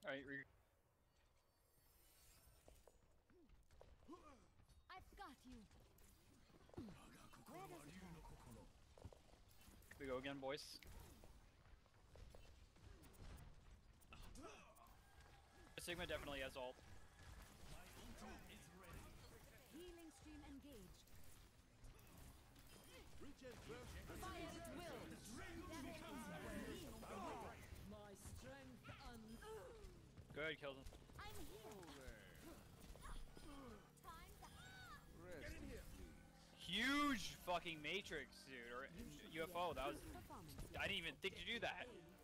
Alright, I've got you. Where does it go? we go again, boys. Sigma definitely has ult. Healing stream engaged. Fire at will. My strength Good, killed him. I'm here. Time to Rest in here. Huge fucking Matrix, dude, or UFO. That was. performance. I didn't even think to do that.